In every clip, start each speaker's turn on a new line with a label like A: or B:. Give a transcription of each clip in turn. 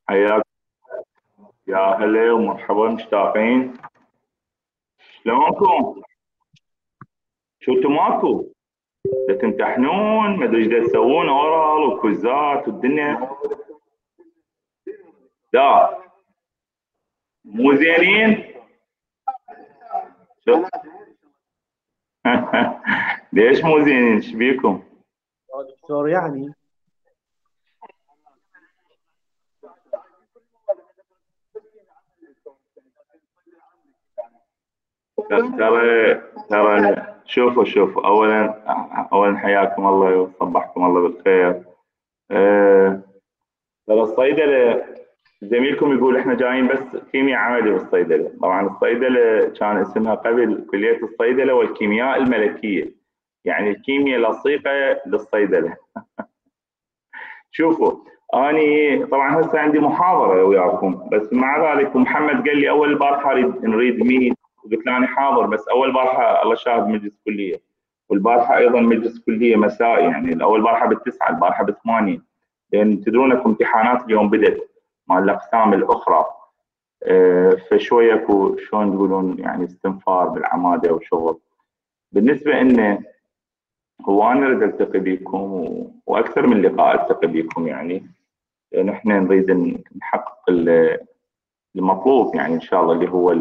A: حياك. يا هلا ومرحبا، مشتاقين. شلونكم؟ شو انتم ماكو؟ دا تمتحنون ما ادري ايش دا تسوون، اورال وكوزات والدنيا. لا، مو زينين. شو؟ ليش مو زينين؟ ايش بيكم؟
B: دكتور يعني.
A: ترى شوفوا اولا حياكم الله وصبحكم الله بالخير. أه، ترى الصيدله، زميلكم يقول احنا جايين بس كيمياء عملي بالصيدله. طبعا الصيدله كان اسمها قبل كليه الصيدله والكيمياء الملكيه، يعني الكيمياء لصيقه للصيدله. شوفوا، اني طبعا هسه عندي محاضره وياكم، بس مع ذلك محمد قال لي اول البارحه نريد مين، قلت له انا حاضر، بس اول بارحه الله شاهد مجلس كليه، والبارحه ايضا مجلس كليه مسائي، يعني الاول بارحه بالتسعه البارحه بالثمانيه، لان تدرون اكو امتحانات اليوم بدت مع الاقسام الاخرى. فشويه اكو شلون تقولون يعني استنفار بالعماده وشغل. بالنسبه لنا، هو انا اريد التقي بكم واكثر من لقاء التقي بكم، يعني لان احنا نريد نحقق المطلوب، يعني ان شاء الله اللي هو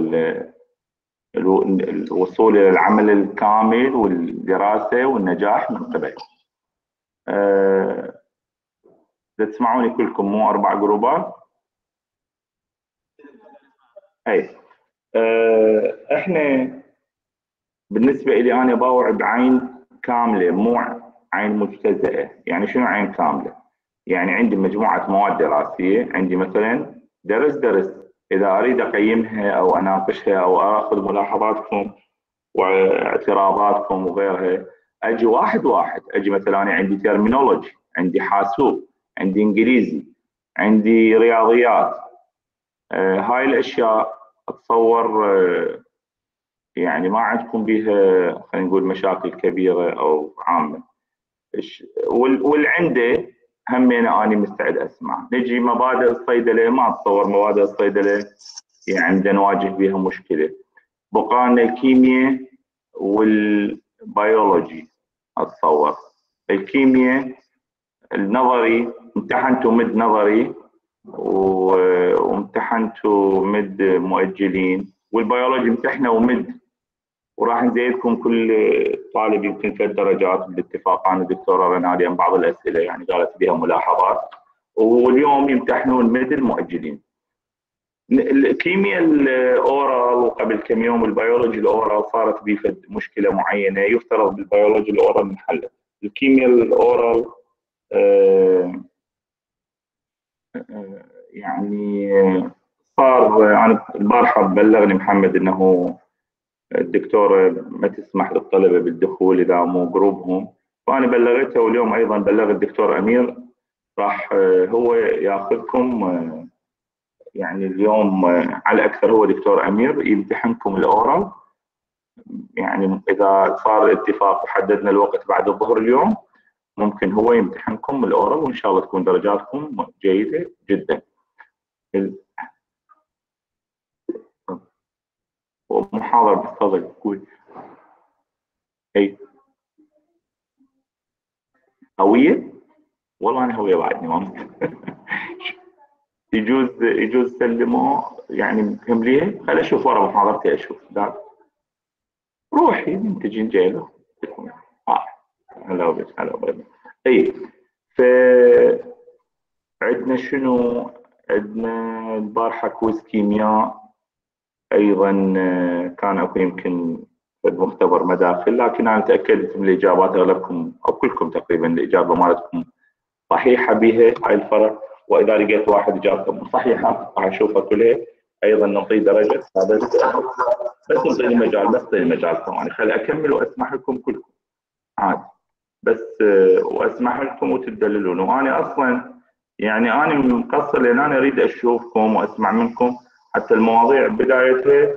A: الوصول الى العمل الكامل والدراسه والنجاح من قبل. أه، تسمعوني كلكم مو اربع جروبات؟ اي. احنا بالنسبه لي انا باوع بعين كامله، مو عين مجتزئه. يعني شنو عين كامله؟ يعني عندي مجموعه مواد دراسيه، عندي مثلا درس اذا اريد اقيمها او اناقشها او اخذ ملاحظاتكم واعتراضاتكم وغيرها، اجي واحد واحد. اجي مثلا انا عندي ترمينولوجي، عندي حاسوب، عندي انجليزي، عندي رياضيات. هاي الاشياء اتصور يعني ما عندكم بيها خلينا نقول مشاكل كبيره او عامه. والعنده همين اني مستعد اسمع. نجي مبادئ الصيدله، ما اتصور مبادئ الصيدله يعني بدنا نواجه بها مشكله. بقانا الكيمياء والبيولوجي. اتصور الكيمياء النظري امتحنتوا مد نظري وامتحنتوا مد مؤجلين، والبيولوجي امتحنوا ومد، وراح نزيدكم كل طالب يمكن 3 درجات بالاتفاق عن الدكتوره رناليا عن بعض الاسئله، يعني قالت بها ملاحظات. واليوم يمتحنون مد المؤجلين. الكيمياء الاورال، وقبل كم يوم البيولوجي الاورال صارت به مشكله معينه، يفترض بالبيولوجي الاورال انحلت. الكيمياء الاورال يعني صار، انا البارحه بلغني محمد انه الدكتوره ما تسمح للطلبه بالدخول اذا مو جروبهم، فانا بلغتها. واليوم ايضا بلغ الدكتور امير راح هو ياخذكم. يعني اليوم على اكثر هو دكتور امير يمتحنكم الاورال. يعني اذا صار اتفاق وحددنا الوقت بعد الظهر اليوم، ممكن هو يمتحنكم الاورال، وان شاء الله تكون درجاتكم جيده جدا. ومحاضره بالتفضل قول. اي هويه؟ والله انا هويه بعدني ما يجوز سلموا يعني تمليه. خل اشوف ورا محاضرتي اشوف. لا روحي تجين جايله. اه، هلا بك هلا بك. اي. ف عندنا شنو؟ عندنا البارحه كويز كيمياء ايضا. كان اكو يمكن مختبر مداخل، لكن انا تاكدت من الاجابات. اغلبكم او كلكم تقريبا الاجابه مالتكم صحيحه بها هاي الفرق. واذا لقيت واحد اجابته صحيحه راح اشوفها كلها، ايضا نعطيه درجه. هذا بس نعطي المجال، بس نعطي المجال كمان، خلي اكمل واسمح لكم كلكم عادي. بس واسمح لكم وتدللون. وانا اصلا يعني انا مقصر، لان انا اريد اشوفكم واسمع منكم حتى المواضيع بدايتها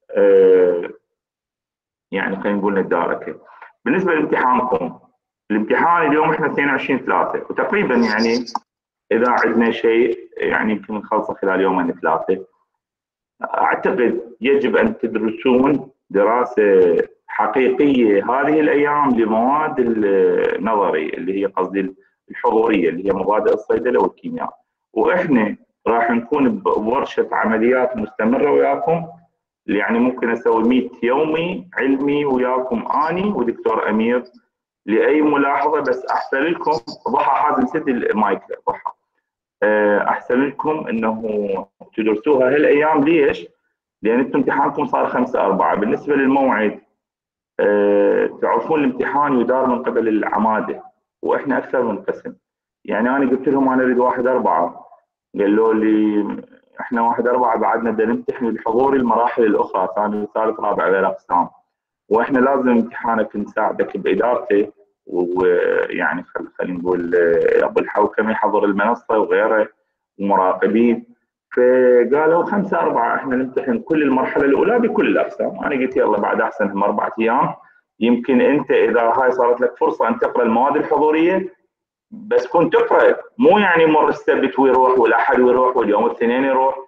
A: يعني خلينا نقول ندارك. بالنسبه لامتحانكم، الامتحان اليوم احنا 22/3 وتقريبا يعني اذا عندنا شيء يعني يمكن نخلصه خلال يومين ثلاثة. أعتقد يجب أن تدرسون دراسة حقيقية هذه الأيام لمواد النظري اللي هي قصدي الحضورية اللي هي مبادئ الصيدلة والكيمياء. وإحنا راح نكون بورشة عمليات مستمرة وياكم، يعني ممكن أسوي 100 يومي علمي وياكم أني ودكتور أمير لأي ملاحظة. بس أحسن لكم ضحى حازم سد المايك ضحى، أحسن لكم أنه تدرسوها هالأيام. ليش؟ لان انتم امتحانكم صار 5/4 بالنسبه للموعد. تعرفون الامتحان يدار من قبل العماده واحنا اكثر من قسم. يعني انا قلت لهم انا اريد 1/4، قالوا لي احنا 1/4 بعدنا بدنا نمتحن الحضور المراحل الاخرى ثاني ثالث رابع غير اقسام، واحنا لازم امتحانك نساعدك بادارته. ويعني خلينا نقول ابو الحوكمه يحضر المنصه وغيره ومراقبين. فقالوا 5/4 احنا نمتحن كل المرحله الاولى بكل الاقسام. انا قلت يلا بعد احسن هم 4 ايام، يمكن انت اذا هاي صارت لك فرصه ان تقرا المواد الحضوريه بس كنت تقرا، مو يعني مر السبت ويروح والاحد ويروح واليوم الاثنين يروح.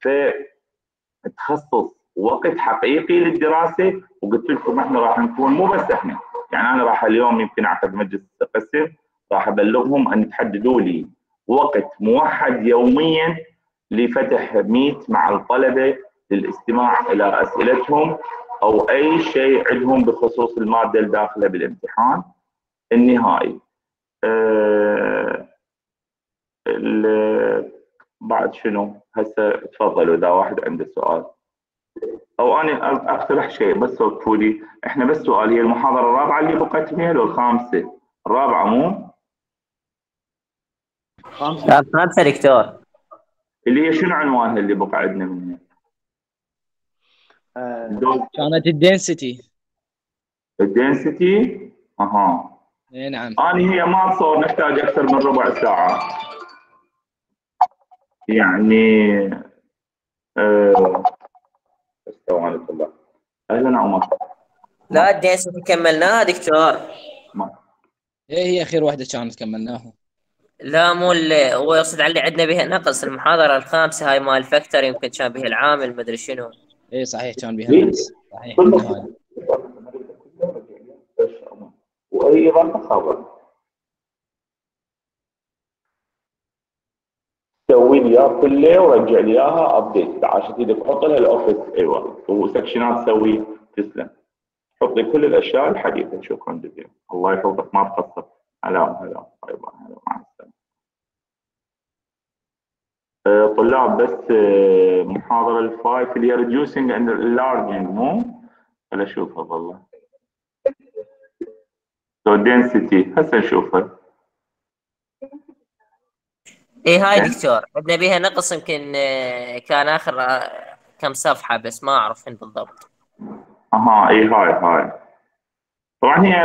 A: فتخصص وقت حقيقي للدراسه. وقلت لكم احنا راح نكون مو بس احنا، يعني انا راح اليوم يمكن اعقد مجلس قسم راح ابلغهم ان تحددوا لي وقت موحد يوميا لفتح ميت مع الطلبه للاستماع الى اسئلتهم او اي شيء عندهم بخصوص الماده الداخله بالامتحان النهائي. أه بعد شنو هسه تفضلوا اذا واحد عنده سؤال او انا اقترح شيء بس وقفوا لي. احنا بس سؤال، هي المحاضره الرابعه اللي بقت منها لو الخامسه؟ الرابعه مو
B: خمسة.
C: لا، 5 دكتور.
A: اللي هي شنو عنوانها اللي بقى عندنا منها؟
D: كانت الدنسيتي.
A: الدنسيتي. اها.
D: اي نعم.
A: انا هي ما تصور نحتاج اكثر من ربع ساعه يعني. أه ثواني طلع. اهلا عمر.
C: لا الدنسيتي كملناها دكتور.
A: ما.
D: ايه هي اخر واحده كانت كملناها.
C: لا مو هو يقصد على اللي عندنا بها نقص المحاضرة الخامسة هاي مال فاكتور يمكن كان بها العامل مدري شنو.
D: ايه صحيح كان بها
A: ليه؟
D: نقص، صحيح
A: كل
D: قلنا هذا.
A: واي اضافه خبر سوي لي اياه كله ورجع لي اياها ابديت عشان ايدك حط لها الاوفيس. ايوه وسكشنات سوي. تسلم. حط لي كل الاشياء الحديثه. شكرا جزيلا. الله يحفظك ما تقصر. هلا هلا. طيب هلا مع السلامه. طلاب بس محاضره الفايف اللي هي reducing and enlarging مو؟ خل اشوفها والله. so density هسه نشوفها.
C: ايه هاي دكتور عندنا بها نقص يمكن كان اخر كم صفحة بس ما اعرف فين بالضبط.
A: اها اي هاي طبعا هي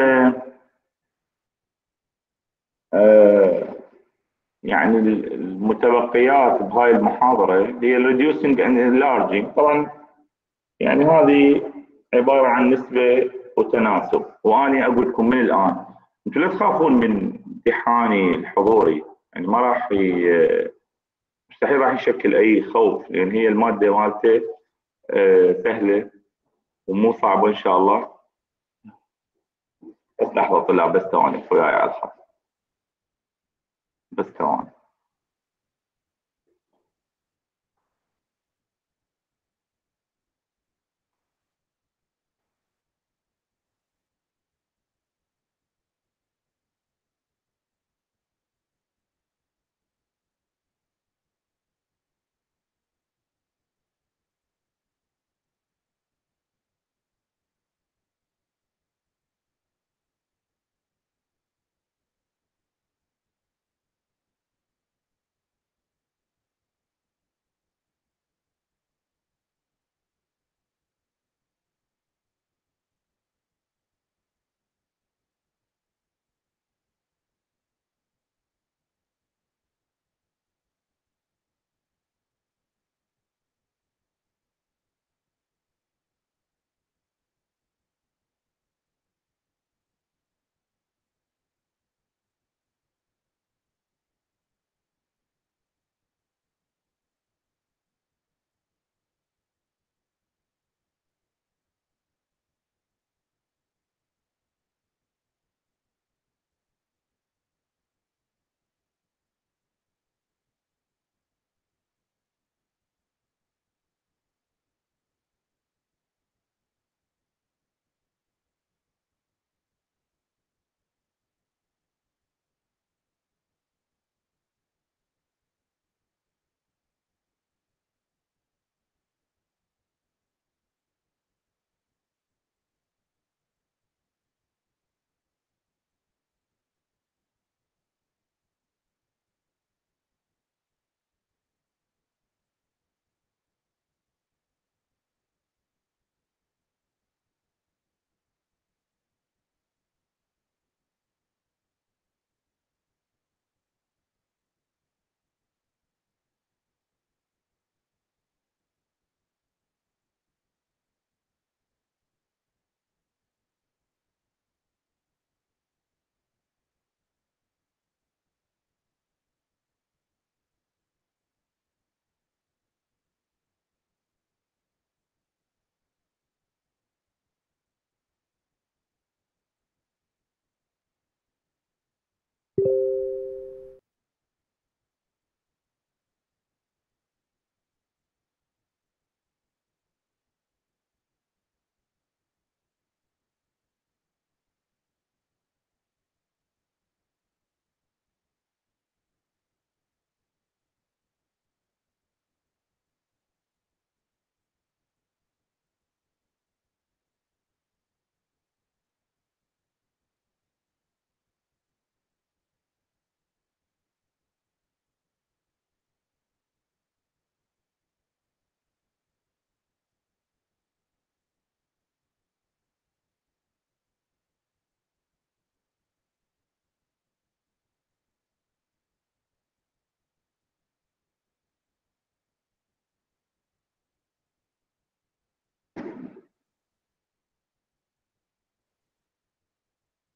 A: آه، يعني المتبقيات بهاي المحاضرة هي reducing and enlarging. طبعا يعني هذه عبارة عن نسبة وتناسب. وأنا أقول لكم من الآن أنتم لا تخافون من امتحاني الحضوري، يعني ما راح مستحيل راح يشكل أي خوف لأن هي المادة مالته سهلة ومو صعبة إن شاء الله. بس لحظة طلاب بس ثواني وياي على الخط بس ثواني.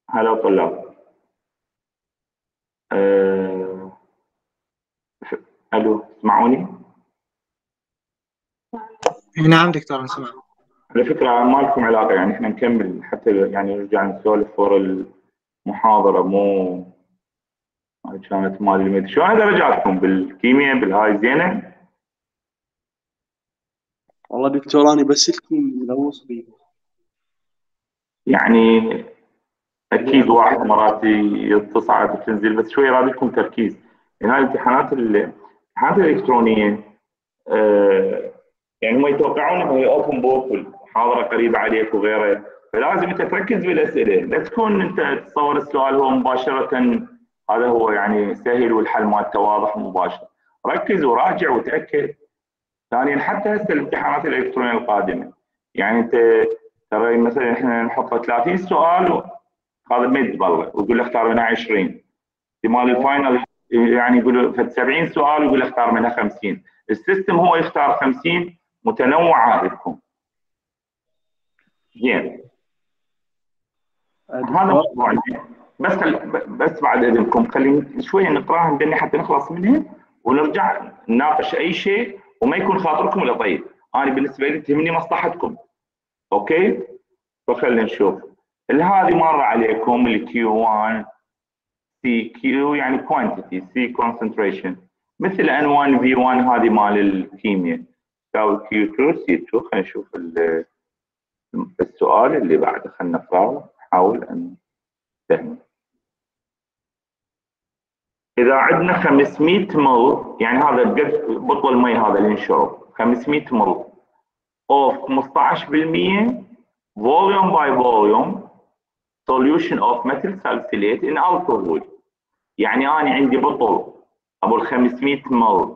A: هلا طلاب. أه... الو، تسمعوني؟
B: نعم دكتور نسمع.
A: على فكرة ما لكم علاقة، يعني احنا نكمل حتى يعني نرجع نسولف ورا المحاضرة، مو هاي كانت مال الميد. شلون درجاتكم بالكيمياء بالهاي زينة؟
B: والله دكتور أنا بس الكيمياء ملوث بيه.
A: يعني اكيد واحد مرات تصعد وتنزل، بس شوي يراد لكم تركيز. يعني هاي الامتحانات الالكترونيه يعني هم يتوقعون انه هي اوبن بوك والمحاضره قريبه عليك وغيره، فلازم انت تركز بالاسئله، لا تكون انت تتصور السؤال هو مباشره هذا هو يعني سهل والحل مالته واضح ومباشر. ركز وراجع وتاكد. ثانيا حتى هسه الامتحانات الالكترونيه القادمه، يعني انت ترى مثلا احنا نحط 30 سؤال، هذا ميد بالله ويقول لك اختار منها 20. احتمال الفاينل يعني يقول فد 70 سؤال ويقول لك اختار منها 50. السيستم هو يختار 50 متنوعه لكم. زين، هذا
B: دكتور
A: موضوعنا. بس بعد اذنكم خلينا شويه نقراها ندني حتى نخلص منها ونرجع نناقش اي شيء، وما يكون خاطركم الا طيب. انا بالنسبه لي تهمني مصلحتكم. اوكي، فخلينا نشوف. هذه مره عليكم الكيو 1 سي كيو يعني quantity سي concentration، مثل N1 V1 هذه مال الكيمياء تساوي Q2 C2. خلينا نشوف السؤال اللي بعده، خلينا نقراه نحاول ان نفهم. اذا عندنا 500 مل، يعني هذا قد بطل المي هذا اللي نشرب 500 مل of 15% volume by volume solution of methyl salicylate in alcohol. يعني انا عندي بطل ابو ال 500 مل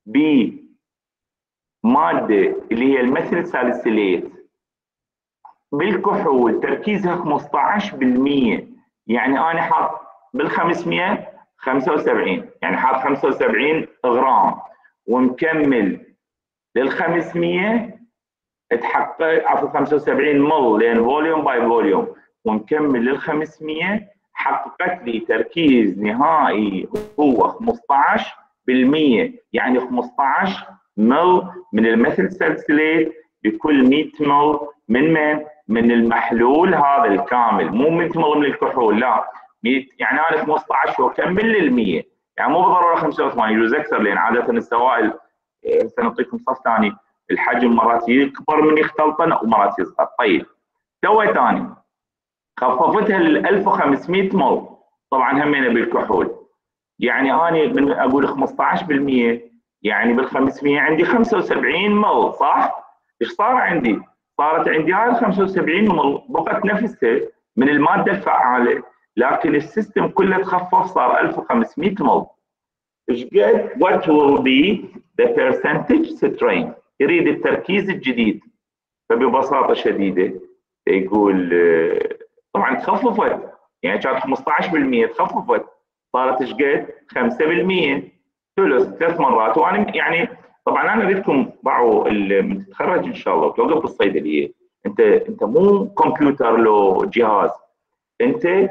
A: بماده اللي هي الميثيل ساليسيليت بالكحول تركيزها 15%، يعني انا حاط بال 500 75، يعني حاط 75 غرام ومكمل لل 500 تحقق عفوا 75 مل، لان فوليوم باي فوليوم، ومكمل لل 500 حققت لي تركيز نهائي هو 15%، يعني 15 مل من الميثيل ساليسيليت بكل 100 مل من المحلول هذا الكامل، مو 100 مل من الكحول، لا 100. يعني انا 15 واكمل لل 100، يعني مو بالضروره 85، يجوز اكثر، لان عاده السوائل سنعطيكم صف ثاني الحجم مرات يكبر من يختلطن ومرات يصغر. طيب سويت ثاني خففتها ل 1500 مل، طبعا همينه بالكحول، يعني انا من اقول 15%، يعني بال 500 عندي 75 مل، صح؟ ايش صار عندي؟ صارت عندي هاي 75 مل بقت نفسها من الماده الفعاله، لكن السيستم كله تخفف صار 1500 مل. ايش قد what will be the percentage strain؟ يريد التركيز الجديد. فببساطه شديده يقول طبعا تخففت، يعني كانت 15% تخففت صارت ايش قد؟ 5%، ثلث 3 مرات. وانا يعني طبعا انا اريدكم ضعوا من تتخرج ان شاء الله وتوقف بالصيدليه، انت مو كمبيوتر لو جهاز، انت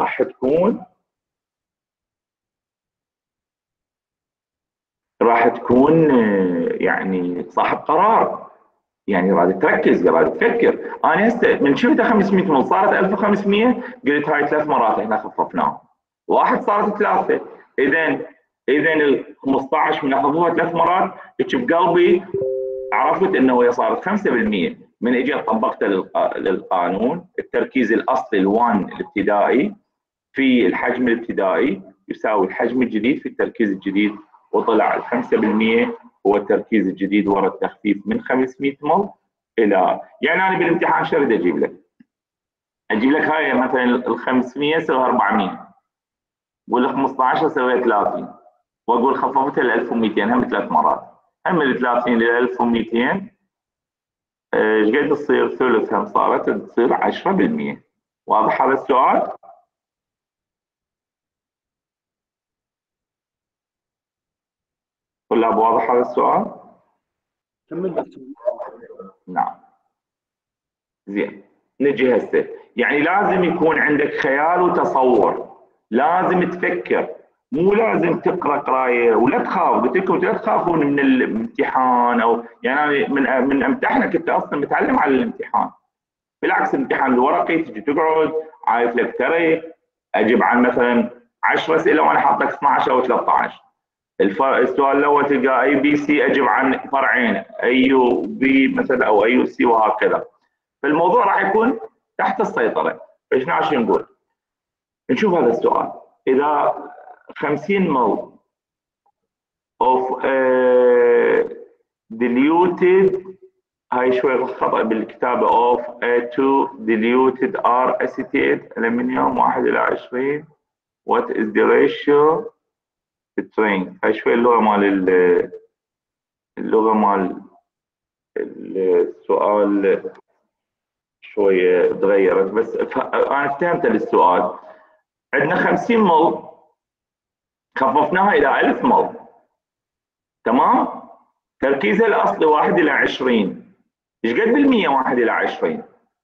A: راح تكون يعني صاحب قرار، يعني لازم تركز لازم تفكر. انا هسه من شفتها 500 من صارت 1500 قلت هاي 3 مرات احنا خففناها، واحد صارت 3. اذا ال 15 من خففها 3 مرات هيك بقلبي عرفت انه هي صارت 5%. من اجي طبقته للقانون، التركيز الاصلي ال1 الابتدائي في الحجم الابتدائي يساوي الحجم الجديد في التركيز الجديد، وطلع ال 5% هو التركيز الجديد وراء التخفيف من 500 مل الى، يعني انا بالامتحان شو اريد اجيب لك؟ اجيب لك هاي مثلا ال 500 سوى 400، وال 15 سوى 30، واقول خففتها ل 1200 هم 3 مرات، هم ال 30 ل 1200 ايش قد تصير؟ ثلث هم صارت تصير 10%. واضح هذا السؤال؟ طلاب واضح هذا السؤال؟
B: كمل دكتور.
A: نعم. زين، نجي هسه، يعني لازم يكون عندك خيال وتصور، لازم تفكر، مو لازم تقرا قرايه. ولا تخاف، قلت لكم لا تخافون من الامتحان، او يعني أنا من امتحنك كنت اصلا متعلم على الامتحان. بالعكس الامتحان الورقي تجي تقعد عايف لك طريق، اجيب عن مثلا 10 اسئله وانا حاط لك 12 او 13. السؤال الاول تلقى اي بي سي، اجيب عن فرعين اي بي مثلا او اي سي وهكذا. فالموضوع راح يكون تحت السيطره. ايش ناشي نقول؟ نشوف هذا السؤال. اذا 50 مل of diluted، هاي شوي خطأ بالكتابة of A2 diluted R acetate aluminium 1:20. what is the ratio strength؟ هاي شوي اللغة مال السؤال شوية تغيرت، بس أنا فهمت السؤال. عندنا 50 مل خففناها إلى 1000 مل، تمام؟ تركيزها الأصلي 1:20. ايش قد بالمية 1:20؟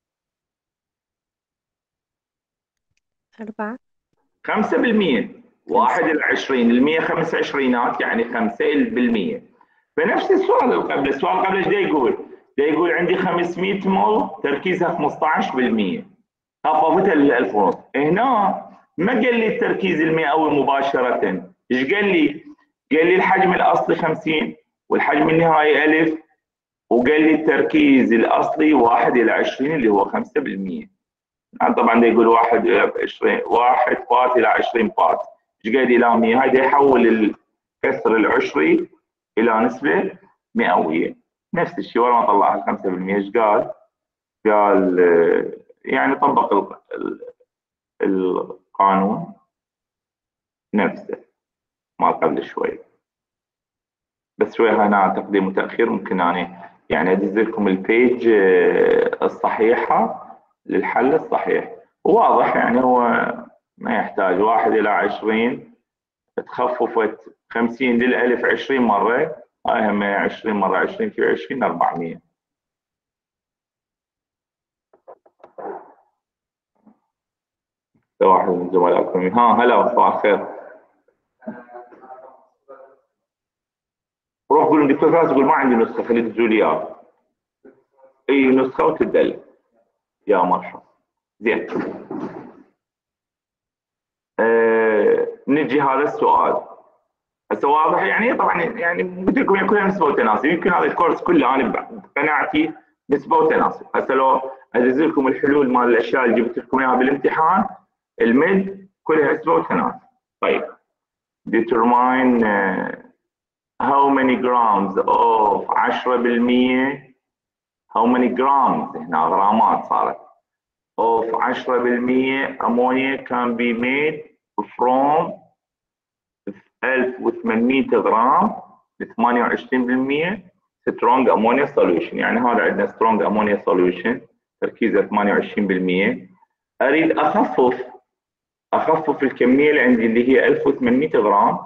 E: 4.
A: 5%. 1:20 المية 5 عشرينات، يعني 5%. فنفس السؤال اللي قبل، السؤال قبل ايش يقول؟ يقول عندي 500 مول تركيزها 15%، خففتها ل 1000 ونص. هنا ما قال لي التركيز المئوي مباشرة، ايش قال لي؟ قال لي الحجم الأصلي 50 والحجم النهائي 1000، وقال لي التركيز الأصلي 1:20 اللي هو 5%. طبعا ده يقول 1:20، 1 بات إلى 20 بات، ايش قاعد إلى 100؟ هذا يحول الكسر العشري إلى نسبة مئوية. نفس الشيء ورا ما طلع 5%. ايش قال؟ قال يعني طبق القانون نفسه ما قبل شوي، بس شوي هنا تقديم وتأخير. ممكن أنا يعني أدز لكم البيج الصحيحة للحل الصحيح، واضح يعني. هو ما يحتاج 1:20 تخففت 50 للألف 20 مرة، هاي هم 20 مرة 20 في 20 400. واحد من زملائكم هلا صباح الخير. روح قول للدكتور فارس يقول ما عندي نسخة، خليه يدزوا لي اياها. اي نسخة وتدل يا مرحبا. زين. نجي هذا السؤال هسه واضح يعني. طبعا يعني قلت لكم كلها نسبه وتناسب، يمكن هذا الكورس كله انا بقناعتي نسبه وتناسب. هسه لو ادز لكم الحلول مال الاشياء اللي جبت لكم اياها بالامتحان المد كلها نسبه وتناسب. طيب determine how many grams of 10%، how many grams هنا غرامات صارت of 10% ammonia can be made from 1800 غرام ل 28% سترونج امونيا سوليوشن. يعني هذا عندنا سترونج امونيا سوليوشن تركيزه 28%. اريد اخفف الكميه اللي عندي اللي هي 1800 غرام،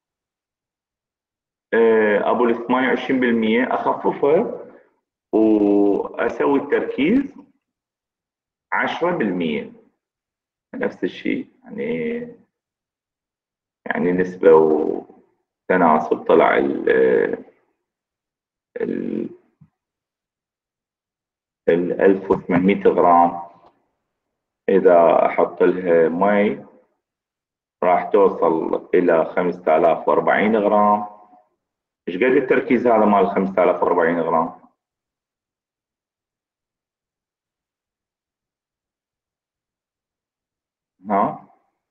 A: ابو ال 28% اخففها واسوي التركيز 10%. نفس الشيء يعني نسبه وتناسب. طلع ال 1800 غرام إذا أحط لها مي راح توصل إلى 5040 غرام. إيش قد التركيز هذا مال 5040 غرام؟ ها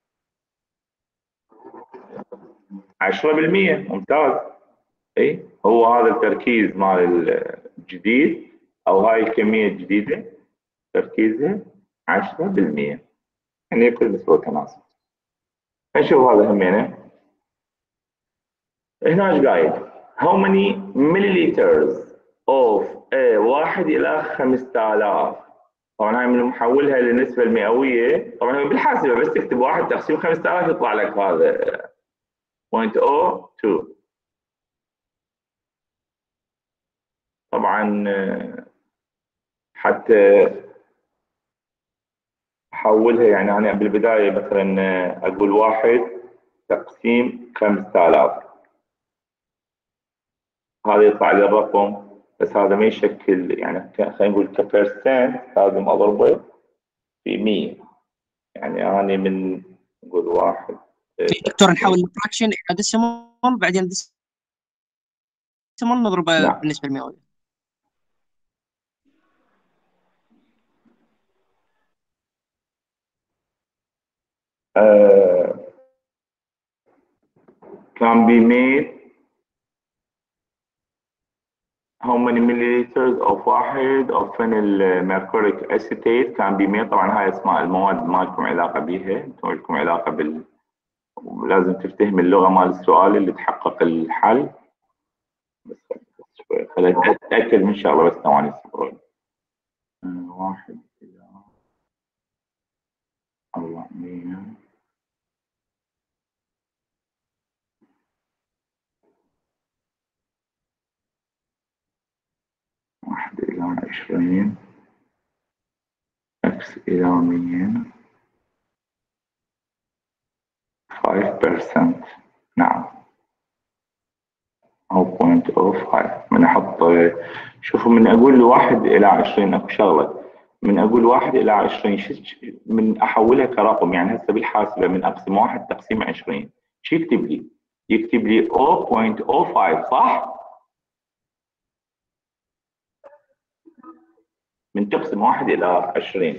A: 10%. ممتاز. اي هو هذا التركيز مال الجديد او هاي الكميه الجديده تركيزها 10%، يعني كل نسبه وتناسب. نشوف هذا همينه. هنا ايش قايل؟ how many milliliters of 1:5000. طبعا هاي من محولها للنسبه المئويه. طبعا بالحاسبه بس تكتب 1 تقسيم 5000 يطلع لك هذا 0.02. طبعا حتى أحولها يعني أنا بالبداية مثلا أقول 1/5,000. هذا يطلع لي الرقم، بس هذا ما يشكل يعني خلينا نقول كبرسنت لازم أضربه في 100. يعني أنا من نقول 1
B: دكتور نحول الفراكشن الى ديسيمال، بعدين ديسيمال نضربه
A: نعم.
B: بالنسبه للمئويه.
A: can be made how many milliliters of واحد of phenyl mercuric acetate can be made. طبعا هاي اسماء المواد ما لكم علاقة بيها، انتم لكم علاقة لازم تفتهم اللغة مال السؤال اللي تحقق الحل. بس شوي خليني أتأكد من شغلة، بس ثواني صبروا. 1/400 1/20 x إلى 100 5%. نعم أو 0.05. من أحط شوفوا من أقول 1/20 أكو شغلة، من أقول 1/20 من أحولها كرقم. يعني هسه بالحاسبة من أقسم 1 تقسيم 20 شو يكتب لي؟ يكتب لي 0.05 صح؟ من تقسم 1/20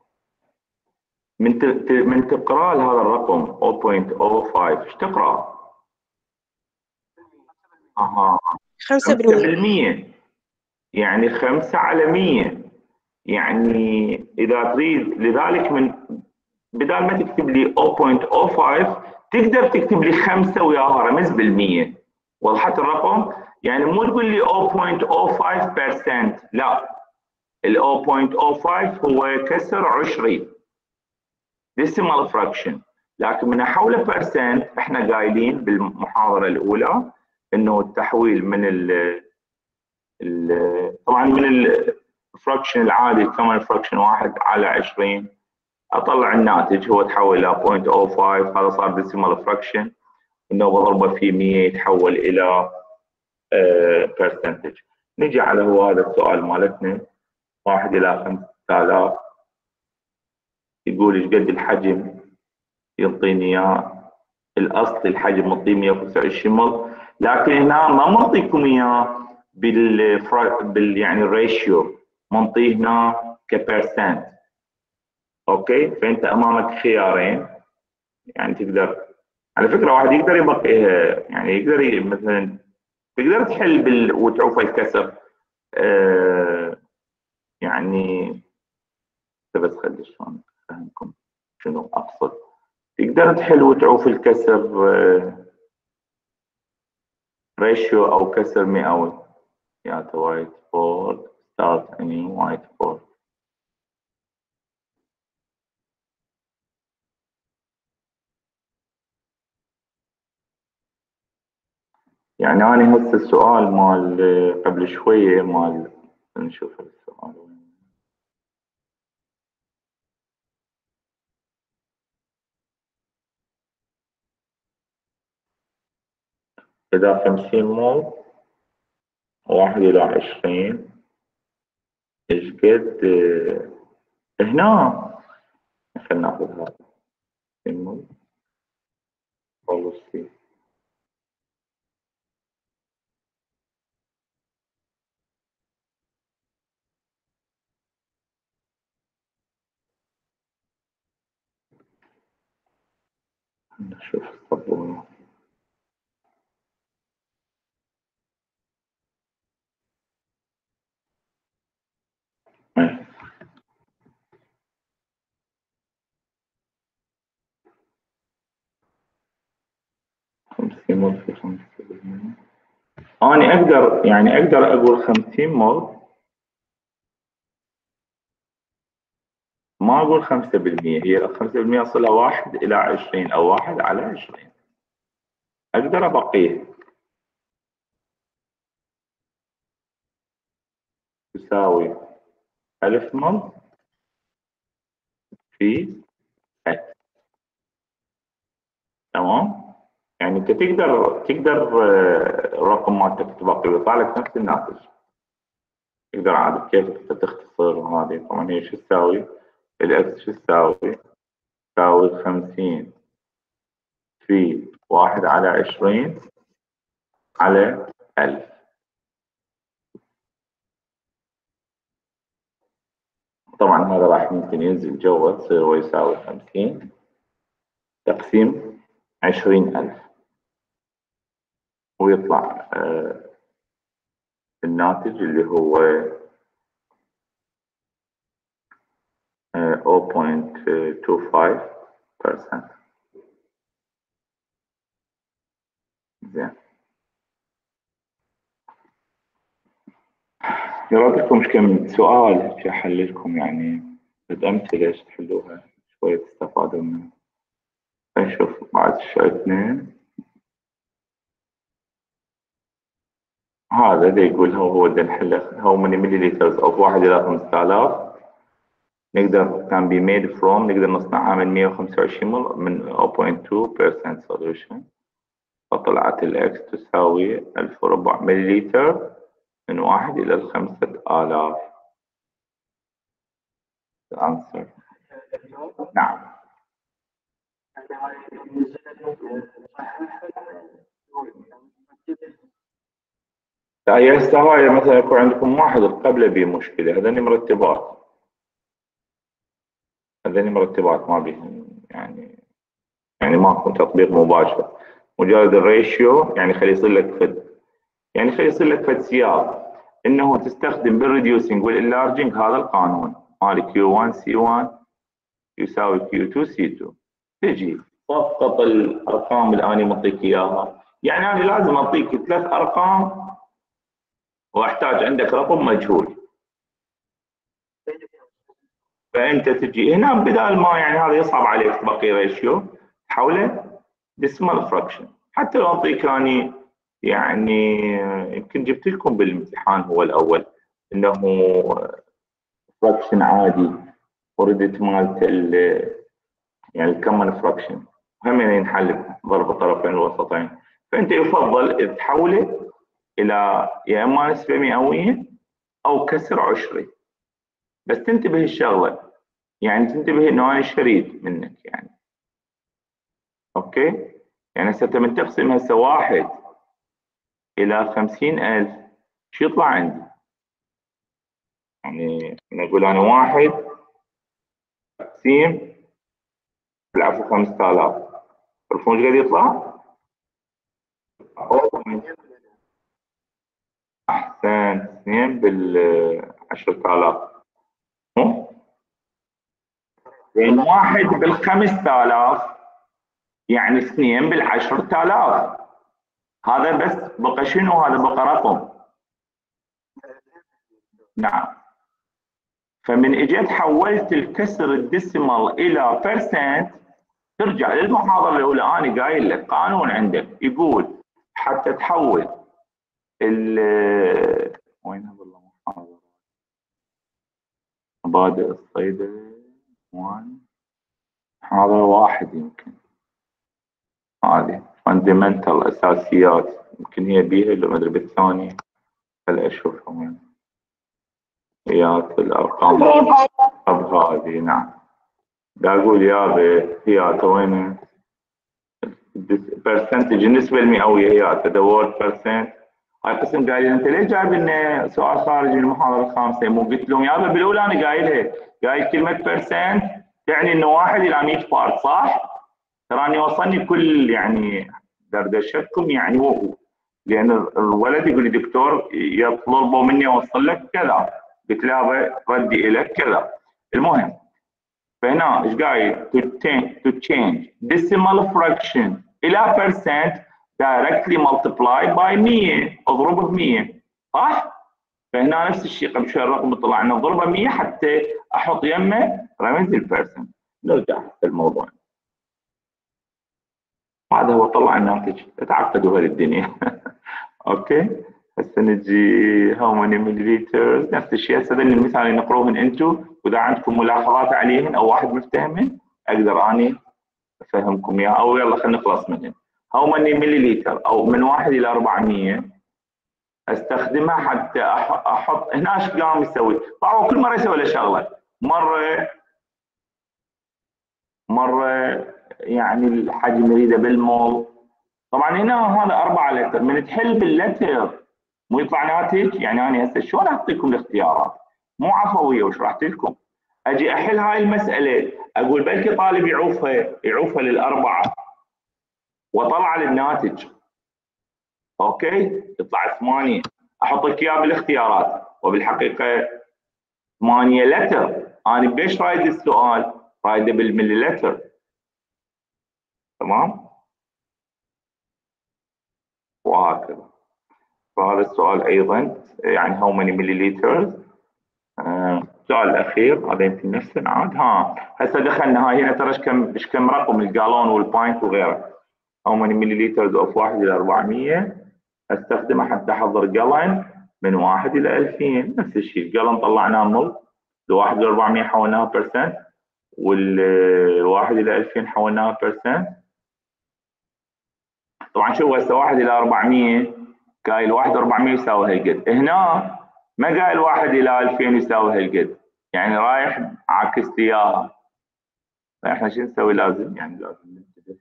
A: من تقرأ هذا الرقم 0.05 ايش تقرأ؟ 5%. يعني 5/100. يعني إذا تريد لذلك من بدال ما تكتب لي 0.05 تقدر تكتب لي 5 وياها رمز بالمية. وضحت الرقم؟ يعني مو تقول لي 0.05%، لا، ال 0.05 هو كسر عشري decimal fraction. لكن من احوله برسنت احنا قايلين بالمحاضره الاولى انه التحويل من طبعا من الفراكشن العادي كمان فراكشن 1/20 اطلع الناتج هو تحول الى 0.05. هذا صار ديسيمال فراكشن، انه بضربه في 100 يتحول الى برسنتج. نجي على هو هذا السؤال مالتنا 1/5000. يقول ايش قد الحجم، يعطيني اياه الاصل الحجم مطيه 125 مل، لكن هنا ما معطيكم اياه يعني الريشيو، منطيه هنا كبرسنت. اوكي، فانت امامك خيارين. يعني تقدر على فكره واحد يقدر يبقيها، يعني يقدر مثلا تقدر تحل وتعوف الكسر. يعني بس خلي شلون افهمكم شنو اقصد. تقدر تحل وتعوف الكسر ريشيو او كسر مئوي. يا وايت بورد ستارت اني وايت بورد. يعني أنا هسه السؤال مال قبل شوية مال نشوف السؤال وين. إذا 50 مول 1/20 إيش قد هنا. خلينا ناخذ هذا 50 مول policy. نشوف الصبورة. مول في 5%. أنا أقدر يعني أقدر أقول 50 مول، ما أقول 5%. هي ال 5% أصلها 1/20 أو 1/20. أقدر أبقيه تساوي 1000 مول في اكس. تمام؟ يعني انت تقدر الرقم مالتك تبقى يطلع لك نفس الناتج. تقدر عاد كيف تختصر هذه. طبعا هي شو تساوي؟ الاكس شو تساوي؟ تساوي 50 في 1/20 على 1000. طبعا هذا راح ممكن ينزل جوا، تصير هو يساوي 50 تقسيم 20,000 ويطلع الناتج اللي هو 0.25%. زين، يراكم كم سؤال في أحل لكم يعني أمثلة ليش تحلوها شوية تستفادوا منها. نشوف بعد شوية 2. هذا اللي يقول هو بدنا نحله how many milliliters of 1 إلى 5000 نقدر can be made from، نقدر نصنعها من 125 من 0.2% solution. فطلعت الإكس تساوي 1400 مليلتر من 1 إلى 5000. الأنسر نعم. لا هي هسه مثلا يكون عندكم واحد قبله به مشكلة، هذني مرتبات، ما بيهم يعني ماكو تطبيق مباشر، مجرد الريشيو. يعني خلي يصير لك فد سياق انه تستخدم بالريديوسينج والانلارجينج هذا القانون مال Q1 C1 يساوي Q2 C2. تجي تضبط الارقام اللي انا معطيك اياها. يعني انا لازم اعطيك 3 ارقام واحتاج عندك رقم مجهول، فانت تجي هنا بدال ما يعني هذا يصعب عليك تبقي ريشيو تحوله ديسمال فراكشن. حتى لو اعطيك اني يعني يمكن جبت لكم بالامتحان هو الاول انه فراكشن عادي وردت مالت يعني الكمن فراكشن هم ينحل ضرب الطرفين الوسطين. فانت يفضل تحوله الى يا اما نسبه مئويه او كسر عشري. بس تنتبه الشغله، يعني تنتبه انه انا شريط منك يعني. اوكي، يعني هسه من تقسم هسه 1 الى 50,000 شو يطلع عندي؟ يعني نقول انا 1 تقسيم العفو 5000 تعرفون ايش قد يطلع؟ احسن 2 بال 10,000 يعني 1 بال 5000 يعني 2 بال 10,000. هذا بس بقى شنو؟ هذا بقى رقم. نعم. فمن اجيت حولت الكسر الديسيمال الى بيرسنت ترجع للمحاضره الاولى. انا قايل لك قانون عندك يقول حتى تحول وينها والله محاضره مبادئ الصيدله 1 محاضره 1 يمكن هذه فاندمنتال اساسيات يمكن هي بيها لو ما ادري بالثاني. هلا اشوفها وين هيات الارقام اب هذه. نعم دا اقول يابا هيات وين برسنتج النسبه المئويه هيات ذا وورد برسنت. هاي قسم قايل انت ليش جايب لنا سؤال خارج من المحاضره الخامسه؟ مو قلت لهم يابا بالاولى انا قايلها، قايل كلمه برسنت تعني انه 1 الى 100 بارت صح؟ تراني وصلني كل يعني دردشتكم يعني هو لان الولد يقول لي دكتور يطلبوا مني اوصل لك كذا، قلت له يابا ردي لك كذا. المهم فهنا ايش قايل؟ to change decimal fraction الى percent directly multiplied by 100 اضربه ب 100 صح؟ فهنا نفس الشيء قبل شوي الرقم طلع لنا اضربه 100 حتى احط يمه رمز البرسنت. نرجع الموضوع هذا هو طلع الناتج. لا تعقدوا هالدنيا. اوكي هسه نجي هاو ماني مليليترز، نفس الشيء. هسه ذني المثال اللي نقروهن انتم، واذا عندكم ملاحظات عليهن او واحد مفتهمن اقدر اني افهمكم اياه، او يلا خلينا نخلص منهن. هاو ماني مليليتر او من 1 الى 400 استخدمها حتى احط هنا. ايش قام يسوي؟ طبعا كل مره يسوي له شغله. مره يعني الحجم يريده بالمول. طبعا هنا هذا 4 لتر، من تحل باللتر مو يطلع ناتج. يعني انا هسه شلون اعطيكم الاختيارات؟ مو عفويه وشرحت لكم. اجي احل هاي المساله، اقول بلكي طالب يعوفها للاربعه وطلع للناتج. اوكي، يطلع 8. احط لك اياه بالاختيارات، وبالحقيقه 8 لتر. انا بيش رايد السؤال؟ رايده بالمليلتر. تمام، وهكذا. فهذا السؤال ايضا يعني هاو ماني مليليترز. السؤال الاخير هذا يمكن نفسه عاد. هسه دخلنا هاي هنا ترى ايش كم رقم الجالون والباينت وغيره. هاو ماني مليليترز اوف 1 الى 400 استخدمه حتى احضر جالون من 1 الى 2000. نفس الشيء، الجالون طلعناه مل، ال1 الى 400 حولناها برسنت، وال1 الى 2000 حولناها برسنت. طبعا شوف هسه 1 الى 400 قايل 1 400 يساوي هالقد، هنا ما قايل 1 الى 2000 يساوي هالقد، يعني رايح عاكس اياها. فاحنا شو نسوي؟ لازم ننتبه.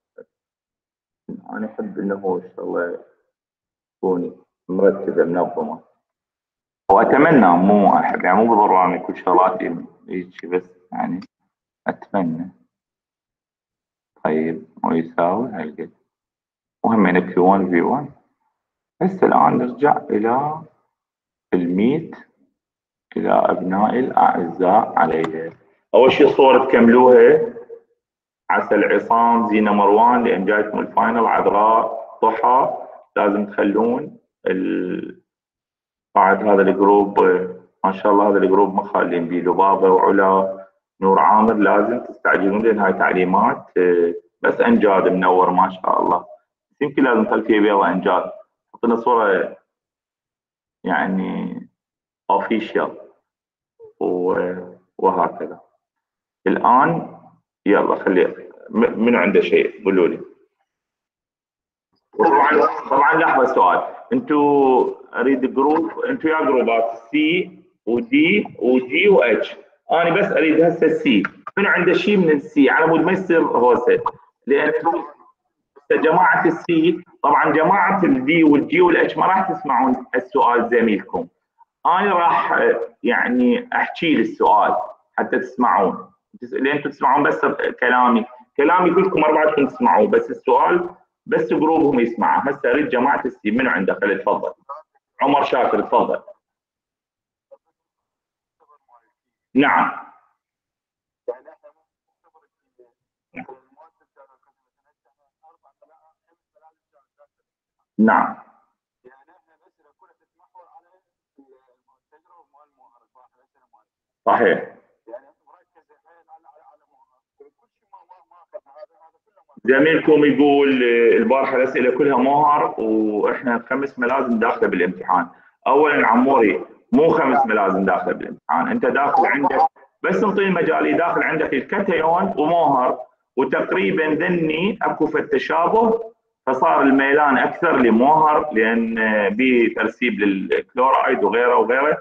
A: انا احب انه الشغله تكون مرتبه منظمه، واتمنى مو احب يعني مو بالضروره كل شغلاتي هيك، بس يعني اتمنى. طيب ويساوي هالقد، مهم هنا Q1 V1. هسه الان نرجع الى الميت، إلى أبنائي الأعزاء عليه. أول شيء صورة تكملوها. عسل، عصام، زينة، مروان، لأن جايكم الفاينل. عذراء، ضحى، لازم تخلون بعد هذا الجروب. ما شاء الله هذا الجروب ما خالين بيه لبابة وعلا، نور، عامر. لازم تستعجلون لأن هاي تعليمات بس أنجاد منور ما شاء الله. يمكن لازم خلفية بيضاء أنجاد. حطنا صورة يعني اوفيشال وهكذا. الآن يلا خلي من عنده شيء قولوا لي. طبعا لحظة سؤال، انتوا اريد جروب، انتوا يا جروبات سي ودي وجي واتش. انا بس اريد هسه السي. من عنده شيء من السي على مود ما يصير هوسه، لان جماعة السي طبعا جماعة الدي والجي والاتش ما راح تسمعون السؤال زميلكم. انا راح يعني احكي السؤال حتى تسمعون، لان انتم تسمعون بس كلامي كلكم اربعتكم تسمعوه، بس السؤال بس جروبهم يسمعه. هسه اريد جماعه السي، منو عنده؟ خلي تفضل. عمر شاكر تفضل. نعم. نعم صحيح. زميلكم يقول البارحه الاسئله كلها موهر، واحنا 5 ملازم داخله بالامتحان. اولا عموري مو 5 ملازم داخله بالامتحان، انت داخل عندك بس انطيني مجالي، داخل عندك الكاتيون وموهر، وتقريبا ذني اكو في التشابه، فصار الميلان اكثر لموهر لان بترسيب للكلورايد وغيره وغيره.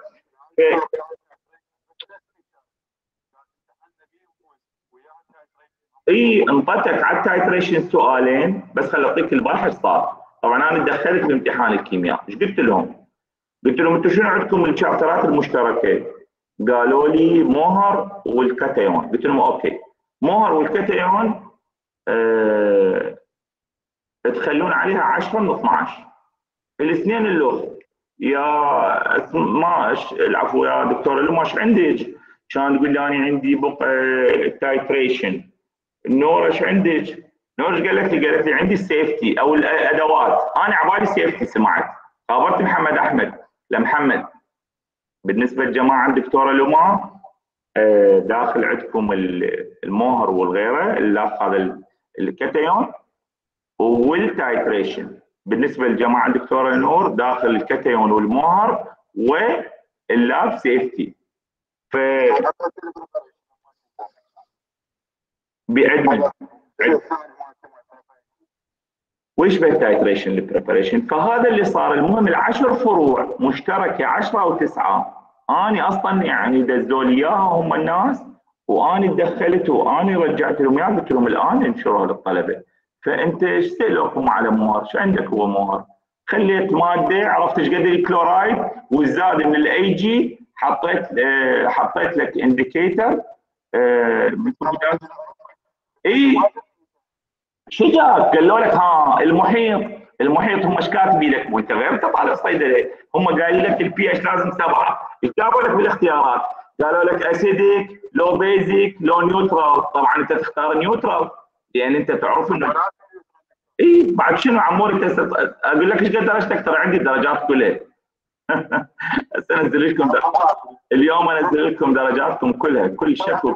A: اي انطتك على التايتريشن سؤالين بس. خل اعطيك البارحه صار. طبعا انا دخلت بامتحان الكيمياء، ايش قلت لهم؟ قلت لهم انتم شنو عندكم الشابترات المشتركه؟ قالوا لي موهر والكاتيون. قلت لهم اوكي، موهر والكاتيون تخلون عليها 10 من 12. الاثنين اللغز يا ما العفو يا دكتور اللي ايش عندك؟ كان تقول لي انا عندي بقى تايتريشن. نور ايش عندك؟ نور ايش قالت لي عندي السيفتي او الادوات. انا عبالي سيفتي سمعت، خابرت محمد احمد لمحمد. بالنسبه للجماعه الدكتوره لما داخل عندكم الموهر والغيره، هذا الكاتيون والتايتريشن بالنسبه للجماعه الدكتوره نور داخل الكاتيون والموهر واللاب سيفتي. ف بأدمن ويشبه التايتريشن البريبريشن. فهذا اللي صار. المهم ال10 فروع مشتركه 10 او 9، اني اصلا يعني دزوا لي اياها هم الناس، واني تدخلت واني رجعت لهم اياها، قلت لهم الان انشروها للطلبه. فانت ايش سالوكم على موهر؟ ايش عندك هو موهر؟ خليت ماده، عرفت ايش قد الكلورايد والزاد من الاي جي، حطيت لك انديكيتر. اي شو جاك؟ قالوا لك ها المحيط هم ايش كاتبين لك؟ وانت غير طالب صيدله، هم قايلين لك البي اتش لازم 7. ايش جابوا لك بالاختيارات؟ قالوا لك اسيديك، لو بيزك، لو نيوترال. طبعا انت تختار نيوترال لان انت تعرف انه اي بعد شنو عمور انت اقول لك ايش قد درجتك؟ ترى عندي الدرجات كلها. هسه انزل لكم اليوم انزل لكم درجاتكم كلها كل شكل.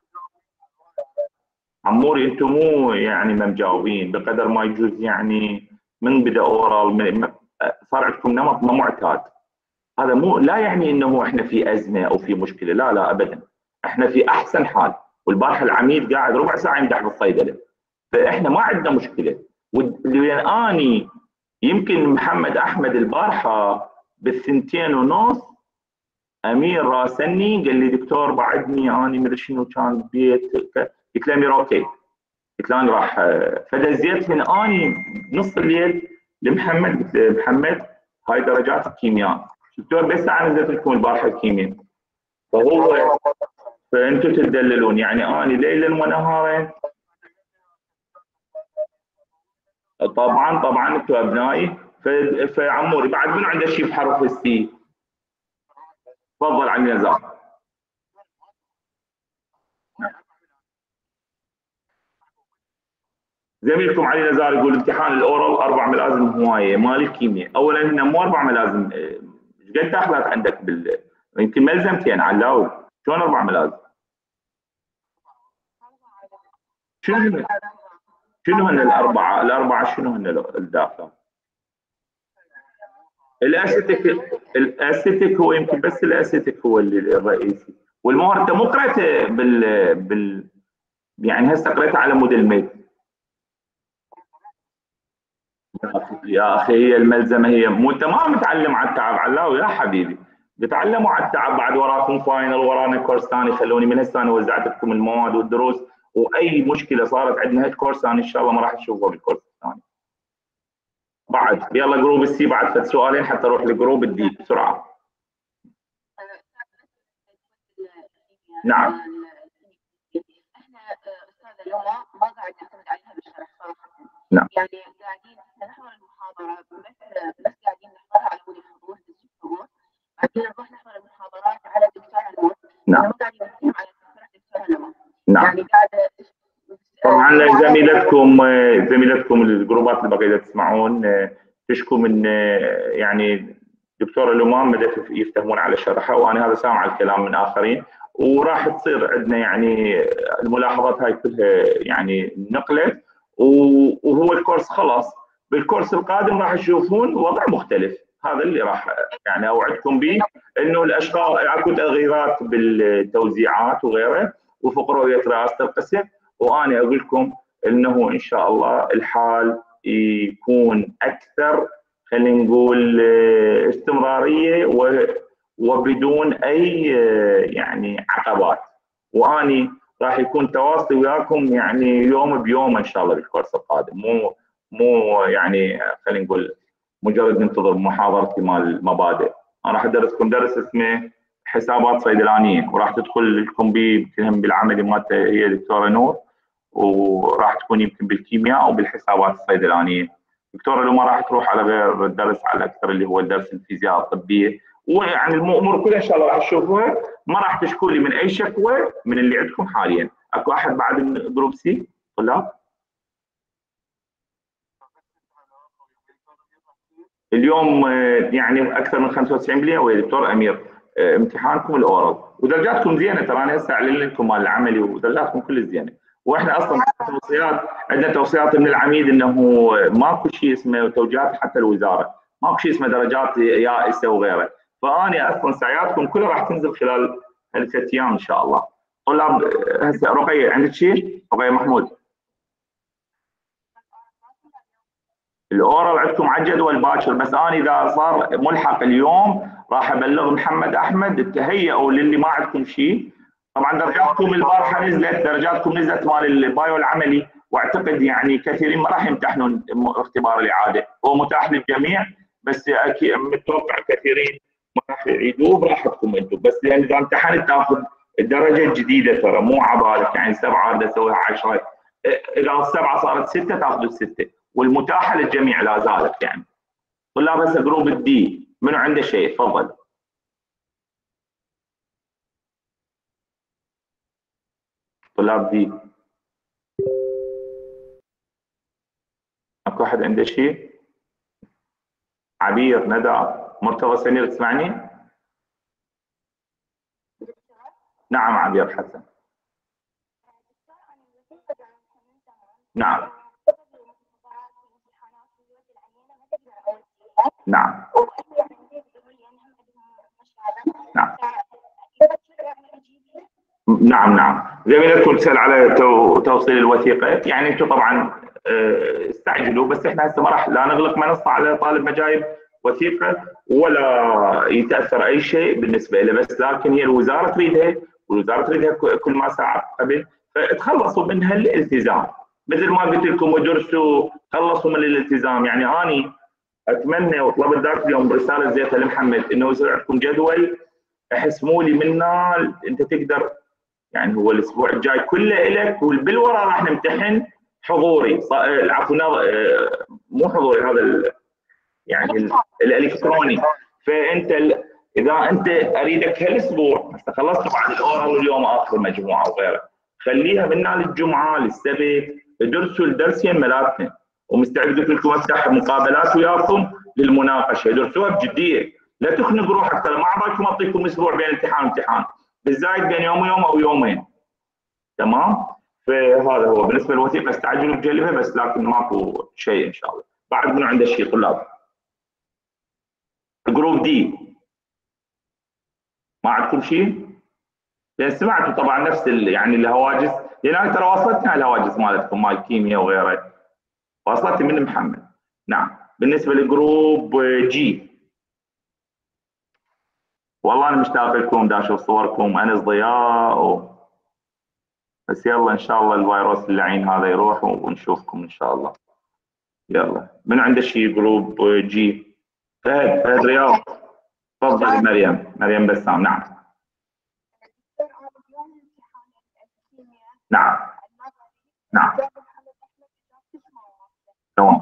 A: عموري انتم مو يعني ما مجاوبين بقدر ما يجوز، يعني من بدا اورال صار عندكم نمط ما معتاد. هذا مو لا يعني انه احنا في ازمه او في مشكله، لا لا ابدا، احنا في احسن حال. والبارحه العميد قاعد ربع ساعه يمدح بالصيدله، فاحنا ما عندنا مشكله. لان اني يمكن محمد احمد البارحه بالثنتين ونص امير راسلني قال لي دكتور بعدني اني مدري شنو كان البيت، قلت له امير اوكي، قلت له انا راح فدزيت من اني نص الليل لمحمد، قلت له محمد هاي درجات الكيمياء، دكتور بس انا نزلت لكم البارحه الكيمياء. فانتم تدللون يعني اني ليلا ونهارا. طبعا انتم ابنائي. فعموري بعد من عنده شيء بحرف السي؟ تفضل علي نزار. زميلكم علي نزار يقول امتحان الاورال 4 ملازم هوايه مال الكيمياء. اولا هن مو 4 ملازم، ايش قد داخلات عندك يمكن ملزمتين علاوي، شلون 4 ملازم؟ شنو هن الاربعه شنو هن الداخلات؟ الاسيتيك هو يمكن بس الاسيتيك هو الرئيسي، والموهر انت مو قريته يعني هسه قريته على مود الميت. يا اخي هي الملزمه هي مو انت ما متعلم على التعب علاوي يا حبيبي، بتعلموا على التعب. بعد وراكم فاينل، ورانا كورس ثاني، خلوني من هسه انا وزعت لكم المواد والدروس، واي مشكله صارت عندنا هالكورس ثاني ان شاء الله ما راح تشوفوها بالكورس الثاني. بعد يلا جروب السي بعد فد سؤالين حتى اروح لجروب الدي بسرعه. نعم.
E: احنا استاذه لما ما قاعد نعتمد عليها بالشرح صراحه.
A: نعم.
E: يعني قاعدين نحضر المحاضره بس قاعدين نحضرها على مود الحضور بعدين نروح نحضر المحاضرات على الدكتور نور.
A: نعم.
E: ما قاعدين نتكلم على الدكتور لما.
A: نعم.
E: يعني قاعده
A: طبعا زميلتكم الجروبات اللي بقيت تسمعون تشكو من يعني دكتور الامام بدات يفتهمون على شرحها، وانا هذا سامع الكلام من اخرين، وراح تصير عندنا يعني الملاحظات هاي كلها يعني نقلت، وهو الكورس خلاص. بالكورس القادم راح تشوفون وضع مختلف. هذا اللي راح يعني اوعدكم به، انه الاشخاص اكو تغييرات بالتوزيعات وغيره وفق رؤيه رئاسه القسم، وانا اقول لكم انه ان شاء الله الحال يكون اكثر خلينا نقول استمراريه وبدون اي يعني عقبات. واني راح يكون تواصلي وياكم يعني يوم بيوم ان شاء الله بالكورس القادم، مو يعني خلينا نقول مجرد ننتظر محاضرتي مال المبادئ. انا راح ادرسكم درس اسمه حسابات صيدلانيه، وراح تدخل لكم بتهم بالعملي مالته هي دكتوره نور، وراح تكون يمكن بالكيمياء او بالحسابات الصيدلانيه. دكتوره لو ما راح تروح على غير الدرس على اكثر اللي هو درس الفيزياء الطبيه، ويعني الامور كلها ان شاء الله راح تشوفوها. ما راح تشكوا لي من اي شكوى من اللي عندكم حاليا. اكو احد بعد من جروب سي طلاب؟ اليوم يعني اكثر من 95% ويا دكتور امير امتحانكم الاورال ودرجاتكم زينه. ترى انا هسه اعلن لكم مال العملي ودرجاتكم كل زينه، واحنا اصلا عندنا توصيات من العميد انه ماكو شيء اسمه توجيهات حتى الوزاره، ماكو شيء اسمه درجات يائسه وغيره، فاني اصلا سعياتكم كلها راح تنزل خلال ال3 ايام ان شاء الله. طلاب هسه رقيه عندك شيء؟ رقيه محمود. الاورال عندكم على الجدول باكر، بس انا اذا صار ملحق اليوم راح ابلغ محمد احمد تهيئوا للي ما عندكم شيء. طبعا درجاتكم البارحه نزلت، درجاتكم نزلت مال البايو العملي، واعتقد يعني كثيرين ما راح يمتحنون اختبار الاعاده، هو متاح للجميع بس اكيد متوقع كثيرين ما راح يعيدوه براحتكم انتم، بس لان اذا امتحنت تاخذ الدرجه الجديده ترى مو عبالك، يعني 7 بدي اسويها 10، اذا 7 صارت 6 تاخذ ال6، والمتاحه للجميع لا زالت يعني. طلاب هسه جروب الدي منو عنده شيء؟ تفضل. طلاب دي اكو احد عنده شيء؟ عبير، ندى، مرتضى، سمير تسمعني؟ نعم عبير حسن. نعم نعم نعم نعم نعم. زميلتكم تسال على توصيل الوثيقه، يعني انتم طبعا استعجلوا، بس احنا هسه ما راح لا نغلق منصه على طالب ما جايب وثيقه ولا يتاثر اي شيء بالنسبه له، بس لكن هي الوزاره تريدها، والوزاره تريدها كل ما ساعه قبل، فتخلصوا من هالالتزام مثل ما قلت لكم ودرسوا، خلصوا من الالتزام. يعني اني اتمنى وطلبت ذاك اليوم برساله زيتها لمحمد انه يصير عندكم جدول احسموا لي منه انت تقدر، يعني هو الاسبوع الجاي كله لك، وبالورا راح نمتحن حضوري، عفوا مو حضوري، هذا يعني الالكتروني. فانت اذا انت اريدك هالاسبوع هسه خلصت بعد الاورال واليوم اخر مجموعه وغيره، خليها من للجمعه للسبت ادرسوا الدرسين ملاتنا، ومستعد قلت لكم افتح مقابلات وياكم للمناقشه، ادرسوها بجديه، لا تخنقوا روحك، ترى ما عبالكم اعطيكم اسبوع بين امتحان وامتحان، بالزايد بين يوم ويوم او يومين. تمام؟ فهذا هو بالنسبه للوثيقه، استعجلوا بجلبها بس لكن ماكو شيء ان شاء الله. بعد منو عنده شيء طلاب؟ جروب دي ما عندكم شيء؟ لان سمعتوا طبعا نفس يعني الهواجس، لان ترى وصلتنا الهواجس مالتكم مال كيمياء وغيره، وصلت من محمد. نعم. بالنسبه لجروب جي والله انا مشتاق لكم، دا اشوف صوركم انس ضياء بس يلا ان شاء الله الفيروس اللعين هذا يروح ونشوفكم ان شاء الله. يلا من عنده شيء جروب جي؟ فهد رياض، تفضل. مريم بسام. نعم نعم نعم تمام.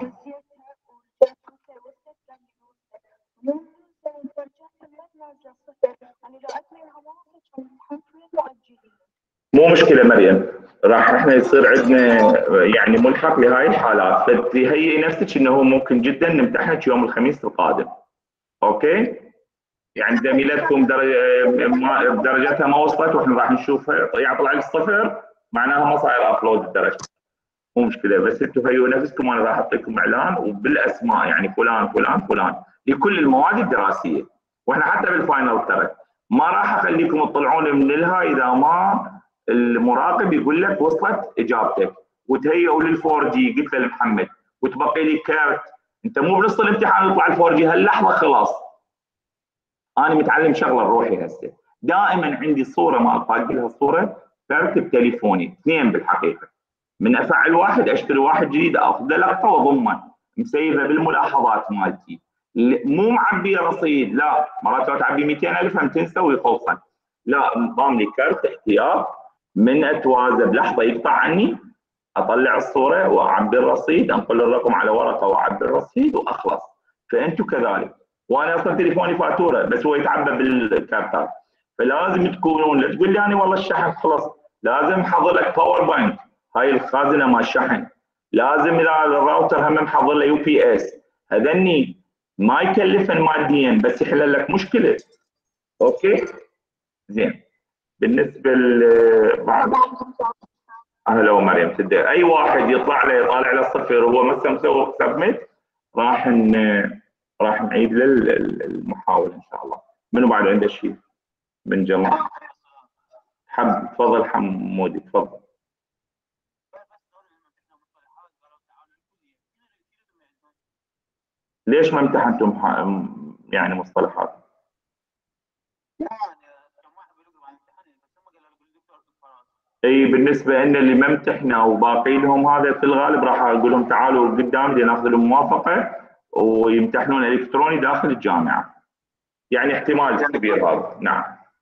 A: مو مشكله مريم، راح احنا يصير عندنا يعني ملحق لهاي الحالات، فتهيئي نفسك انه ممكن جدا نمتحنك يوم الخميس القادم. اوكي؟ يعني زميلتكم درجتها ما وصلت واحنا راح نشوفها يطلع لك صفر، معناها ما صاير ابلود الدرجه. مو مشكله، بس انتم هيئوا نفسكم، انا راح اعطيكم اعلان وبالاسماء، يعني فلان فلان فلان لكل المواد الدراسيه، واحنا حتى بالفاينل ترى ما راح اخليكم تطلعون من لها اذا ما المراقب يقول لك وصلت اجابتك، وتهيئوا لل4 جي قلت لمحمد، وتبقي لي كارت، انت مو بنص الامتحان يطلع ال4 جي هاللحظه خلاص. انا متعلم شغله بروحي هسه، دائما عندي صوره ما اطاق لها صوره كارت بتليفوني، 2 بالحقيقه، من افعل واحد اشتري واحد جديد اخذ له لقطه واضمه مسيفه بالملاحظات مالتي، مو معبيه رصيد، لا مرات لو تعبي 200,000 هم تنسى ويخلصن، لا ضام لي كارت احتياط، من اتوازى بلحظه يقطع عني اطلع الصوره واعبي الرصيد، انقل الرقم على ورقه واعبي الرصيد واخلص. فانتم كذلك، وانا اصلا تليفوني فاتوره بس هو يتعبى بالكارتات، فلازم تكونون، لا تقول لي انا والله الشحن خلص، لازم محضر لك باور بانك، هاي الخازنه مال الشحن، لازم اذا الراوتر هم محضر له يو بي اس، هذني ما يكلفن ماديا بس يحل لك مشكله. اوكي؟ زين. بالنسبه بعد اهلا ومريم تبدا. اي واحد يطلع له يطالع له الصفر وهو مثلا مسوي سبميت راح نعيد له المحاوله ان شاء الله. منو بعد عنده شيء من جماعه؟ تفضل حمودي تفضل. ليش ما امتحنتم يعني مصطلحات؟ اي بالنسبه لنا اللي ما امتحنوا وباقي لهم هذا في الغالب راح اقول لهم تعالوا قدام ناخذ لهم موافقه ويمتحنون الكتروني داخل الجامعه. يعني احتمال كبير هذا. نعم.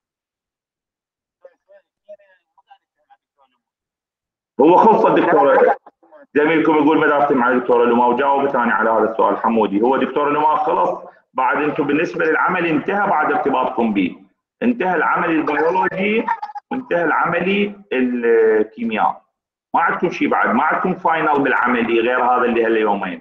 A: هو خلص الدكتور زميلكم يقول ما دافت مع الدكتوره لما وجاوبت انا على هذا السؤال حمودي. هو دكتور لما خلص بعد انتم بالنسبه للعمل انتهى بعد ارتباطكم به. انتهى العملي البيولوجي وانتهى العملي الكيمياء. ما عندكم شيء بعد، ما عندكم فاينل بالعملي غير هذا اللي هاليومين.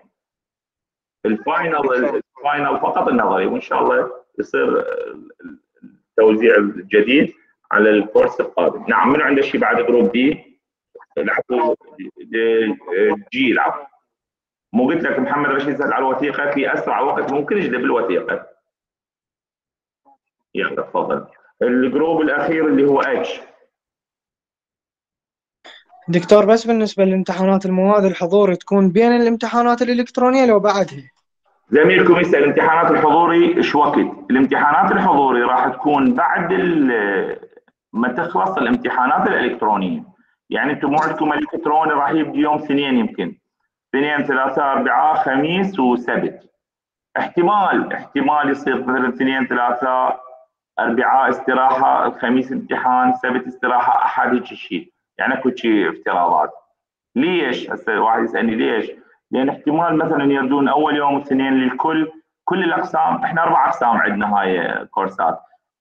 A: الفاينل فقط النظري، وان شاء الله يصير التوزيع الجديد على الكورس القادم. نعم. من عنده شيء بعد جروب دي؟ العفو جي العفو. مو قلت لك محمد رشيد زاد على الوثيقه في اسرع وقت ممكن يجلب الوثيقه. يلا تفضل. الجروب الاخير اللي هو اتش.
F: دكتور بس بالنسبة لامتحانات المواد الحضوري تكون بين الامتحانات الإلكترونية لو بعدها؟
A: زميلكم يسأل الامتحانات الحضوري ايش وقت؟ الامتحانات الحضوري راح تكون بعد ما تخلص الامتحانات الإلكترونية. يعني انتم موعدكم الإلكتروني راح يبدي يوم 2 يمكن. 2 3 4 خميس وسبت. احتمال يصير مثلا 2 3 4 استراحة، الخميس امتحان، سبت استراحة، أحد هيك شيء. يعني اكو شيء افتراضات. ليش؟ هسه واحد يسالني ليش؟ لان احتمال مثلا يردون اول يوم اثنين للكل، كل الاقسام. احنا 4 اقسام عندنا هاي كورسات.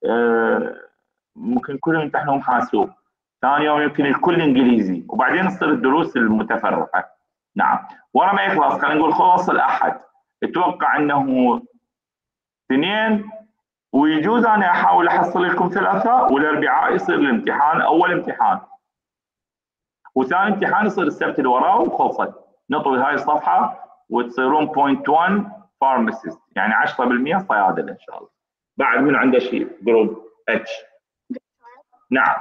A: ممكن كلهم يمتحنون حاسوب. ثاني يوم يمكن الكل انجليزي، وبعدين تصير الدروس المتفرقه. نعم. ورا ما يخلص خلينا نقول خلص الاحد، اتوقع انه 2 ويجوز انا احاول احصل لكم 3 والاربعاء يصير الامتحان اول امتحان. وثاني امتحان يصير السبت اللي وراه وخلصت. نطوي هاي الصفحه وتصيرون 0.1 فارماسيست، يعني 10% صيادله ان شاء الله. بعد من عنده شيء جروب اتش؟ نعم.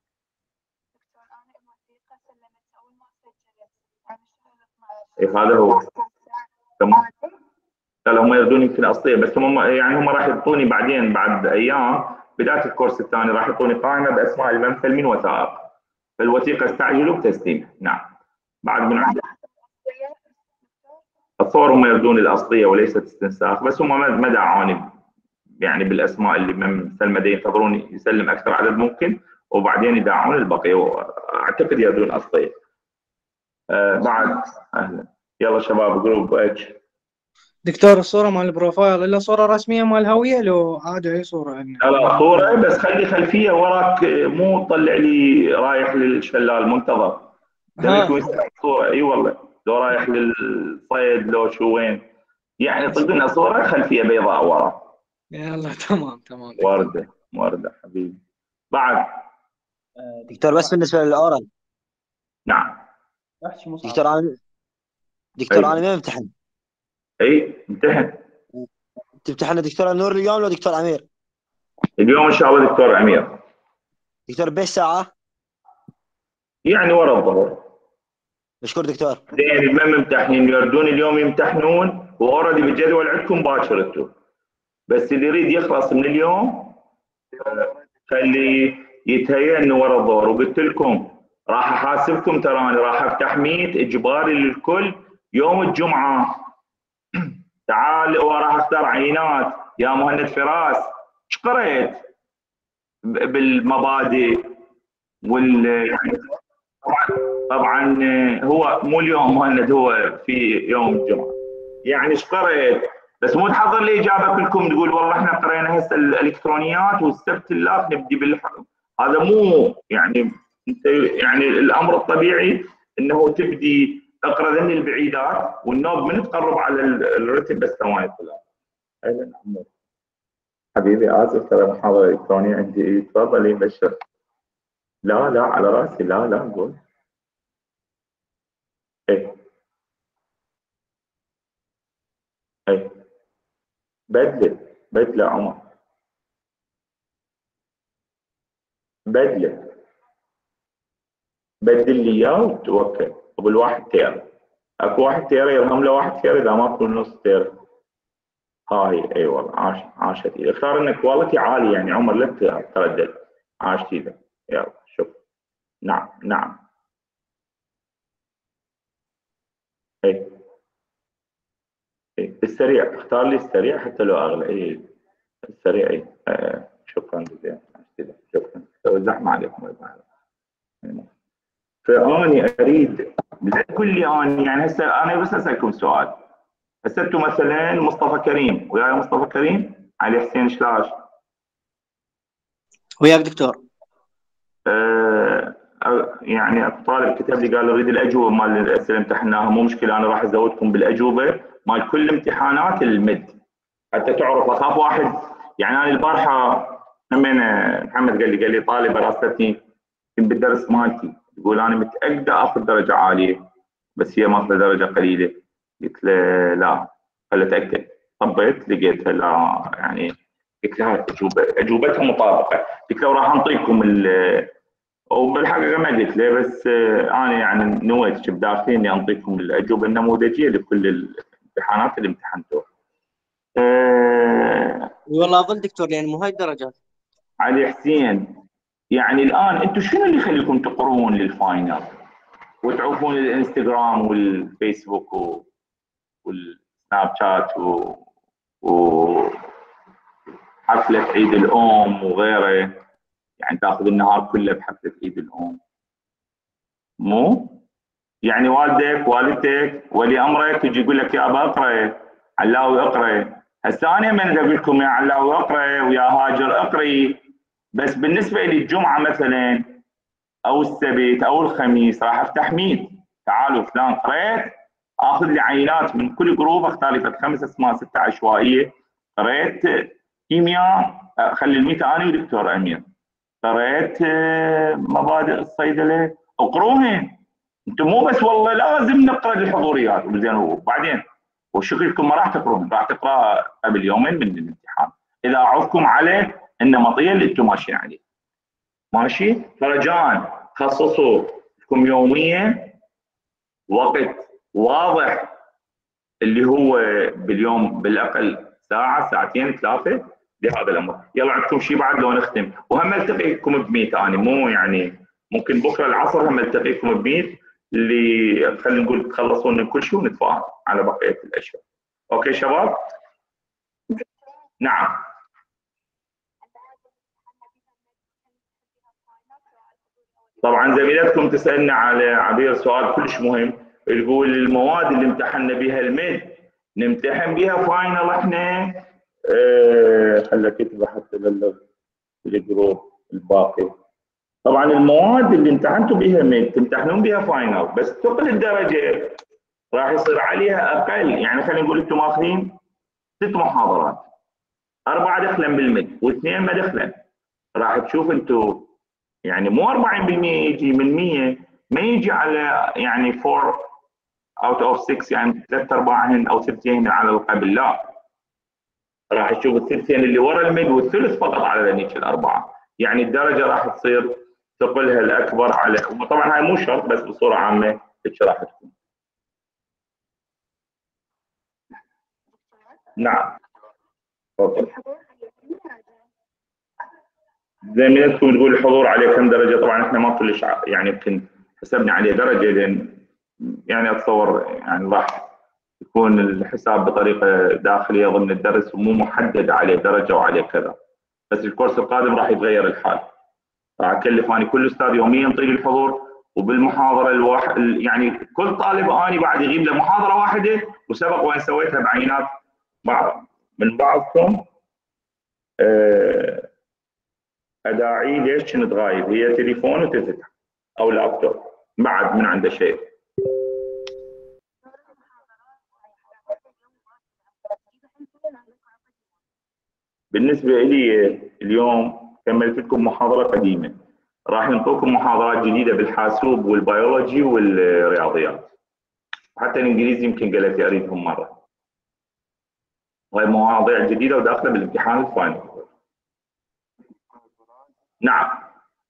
A: هذا هو تمام. لا هم يردون يمكن اصليه، بس هم يعني هم راح يعطوني بعدين بعد ايام بدايه الكورس الثاني راح يعطوني قائمه باسماء الممثل من وثائق. فالوثيقه استعجلوا بتسليمها. نعم. بعد من عنده الصور هم يردون الاصليه وليست استنساخ، بس هم ما دعوني يعني بالاسماء اللي ممثل مدى ينتظرون يسلم اكثر عدد ممكن وبعدين يدعون البقيه، واعتقد يردون اصليه. بعد اهلا. يلا شباب جروب اتش.
F: دكتور الصورة مال البروفايل إلا صورة رسمية مال الهوية لو عادي أي صورة يعني؟
A: لا صورة بس خلي خلفية وراك، مو طلع لي رايح للشلال منتظر. صورة اي والله لو رايح للصيد لو شو وين، يعني طق لنا صورة خلفية بيضاء ورا.
F: يلا تمام.
A: وردة حبيبي. بعد
G: دكتور بس بالنسبة للأورال.
A: نعم.
G: دكتور أنا ما امتحن.
A: اي امتحن.
G: تمتحن دكتور نور اليوم ولا دكتور امير؟
A: اليوم ان شاء الله دكتور امير.
G: دكتور بايش ساعه؟
A: يعني ورا الظهر.
G: مشكور دكتور.
A: زين ما ممتحنين يردون اليوم يمتحنون واوريدي بالجدول عندكم باكر انتم، بس اللي يريد يخلص من اليوم خلي يتهيأ انه ورا الظهر. وقلت لكم راح احاسبكم، تراني راح افتح ميت اجباري للكل يوم الجمعه. تعال وراح اختار عينات يا مهند فراس. ايش قريت بالمبادئ يعني طبعا هو مو اليوم مهند، هو في يوم الجمعه. يعني ايش قريت؟ بس مو تحضر لي اجابه كلكم تقول والله احنا قرينا هسه الالكترونيات والسبت الاخ نبدي هذا مو يعني انت يعني الامر الطبيعي انه تبدي اقرا ذني البعيدات والنوب من تقرب على الرتب بس ثواني ثلاث. اهلا عمو حبيبي اسف ترى محاضره الكترونيه عندي. تفضلي بشر. لا على راسي. لا قول. اي اي بدله عمر، بدله، بدل لي اياه وتوكل. وبالواحد تيرا اكو واحد تيرا يرهم له واحد تيرا، اذا ما تكون نص تيرا. هاي اي والله عاشت اذا اختار انك كواليتي عالي يعني عمر لا تردد. عاشت اذا يلا شوف. نعم نعم اي اي السريع، اختار لي السريع حتى لو اغلى. اي السريع اي شكرا جزيلا. شكرا زحمه عليكم. فاني اريد لا تقول لي اني يعني هسه انا بس اسالكم سؤال. هسه انتم مثلا مصطفى كريم وياي، مصطفى كريم، علي حسين شلاش
B: وياك دكتور.
A: يعني اكو طالب كتب لي قال اريد الاجوبه مال الاسئله اللي امتحناها. مو مشكله انا راح ازودكم بالاجوبه مال كل امتحانات المد حتى تعرف. اخاف واحد يعني. انا البارحه همين محمد قال لي طالبه راسلتني بالدرس مالتي تقول انا متاكده اخذ درجه عاليه بس هي ماخذه درجه قليله. قلت له لا، قال تاكد. طبيت لقيتها لا يعني. قلت لها اجوبتها مطابقه. قلت له راح انطيكم وبالحقيقه ما قلت له، بس انا يعني نويت بداخلي اني انطيكم الاجوبه النموذجيه لكل الامتحانات اللي امتحنتوها.
B: والله اظن دكتور يعني مو هاي الدرجات.
A: علي حسين، يعني الان انتم شنو اللي يخليكم تقرون للفاينل وتعوفون الانستغرام والفيسبوك والسناب شات وحفله عيد الام وغيره؟ يعني تاخذ النهار كله بحفله عيد الام. مو يعني والدك والدتك ولي امرك يجي يقول لك يا ابا اقرا علاوي اقرا. هسه انا من اقول لكم يا علاوي اقرا ويا هاجر اقري، بس بالنسبه لي الجمعه مثلا او السبت او الخميس راح افتح ميت. تعالوا فلان قريت، اخذ لي عينات من كل جروب، اختار لي 5 اسماء 6 عشوائيه. قريت كيمياء خلي الميت انا ودكتور امير. قريت مبادئ الصيدله، اقروهن. انتم مو بس والله لازم نقرا الحضوريات زين وبعدين وشكلكم ما راح تقروهم، راح تقرا قبل يومين من الامتحان اذا اعوفكم على النمطيه اللي انتم ماشيين عليه. ماشي؟ فرجاء خصصوا لكم يوميا وقت واضح اللي هو باليوم بالاقل ساعه ساعتين 3 لهذا الامر. يلا عندكم شيء بعد لو نختم؟ وهم التقيكم بميت انا مو يعني ممكن بكره العصر هم التقيكم بميت اللي خلينا نقول تخلصون من كل شيء ونتفاهم على بقيه الاشياء. اوكي شباب؟ نعم. طبعا زميلتكم تسالنا على عبير سؤال كلش مهم، تقول المواد اللي امتحنا بها الميد نمتحن بها فاينل احنا. خلى كتبه حتى بلغ الجروب الباقي. طبعا المواد اللي امتحنتوا بها ميد تمتحنون بها فاينل، بس ثقل الدرجه راح يصير عليها اقل. يعني خلينا نقول انتم ماخذين 6 محاضرات، 4 دخلا بالميد و2 ما دخلا. راح تشوف انتم يعني مو 40% يجي من 100، ما يجي على يعني 4 اوت اوف 6 يعني 3/4 او ثلثين على القبل. لا، راح تشوف الثلثين اللي ورا الميد والثلث فقط على ذنيك الاربعه. يعني الدرجه راح تصير ثقلها الاكبر على، وطبعا هاي مو شرط بس بصوره عامه هيك راح تكون. نعم تفضل. زميلتكم تقول الحضور عليه كم درجه؟ طبعا احنا ما كلش يعني يمكن حسبنا عليه درجه لان يعني اتصور يعني راح يكون الحساب بطريقه داخليه ضمن الدرس ومو محدد عليه درجه وعليه كذا. بس الكورس القادم راح يتغير الحال. راح اكلف اني كل استاذ يوميا ينطي لي الحضور، وبالمحاضره الواحد يعني كل طالب اني بعد يغيب له محاضره واحده وسبق وان سويتها بعينات من بعضكم. اداعي ليش كنت غايب؟ هي تليفون وتفتح او لابتوب بعد من عنده شيء. بالنسبه لي اليوم كملت لكم محاضره قديمه، راح ينطوكم محاضرات جديده بالحاسوب والبيولوجي والرياضيات. حتى الانجليزي يمكن قالت لي اريدهم مره. وهي مواضيع جديده وداخله بالامتحان الفاينل. نعم.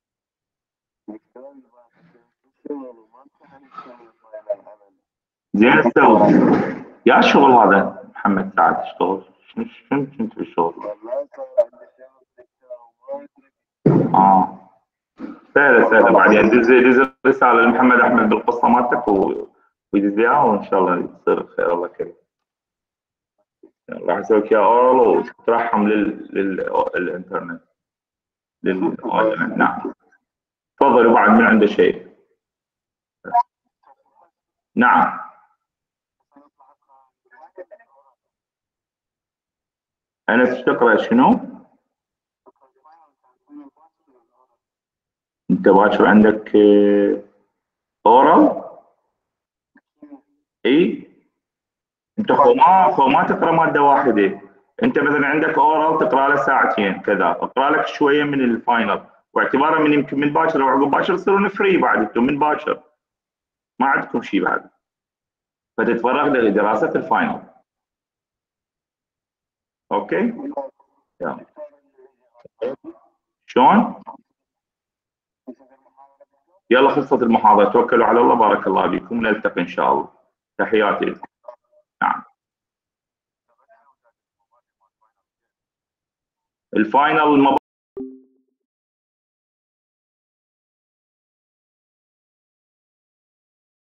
A: زين تسوي يا الشغل هذا محمد سعد اشتغل شنو كنت بالشغل؟ سهله بعدين دز رساله لمحمد احمد بالقصه مالتك ويدز اياها وان شاء الله يصير خير. الله كريم. راح اسوي لك اياها اورال وتترحم للانترنت نعم. تفضلوا بعد من عنده شيء. نعم. أنس تقرأ شنو؟ أنت باكر عندك أورال؟ إي؟ أنت خو ما تقرأ مادة واحدة. أنت مثلا عندك أورال تقرأ له ساعتين كذا، أقرأ لك شوية من الفاينل، واعتبارا من يمكن من باكر أو عقب باكر تصيرون فري بعد أنتم من باكر. ما عندكم شيء بعد. فتتفرغ لدراسة الفاينل. أوكي؟ يلا. شلون؟ يلا خلصت المحاضرة، توكلوا على الله، بارك الله بكم، نلتقي إن شاء الله. تحياتي. نعم. الفاينل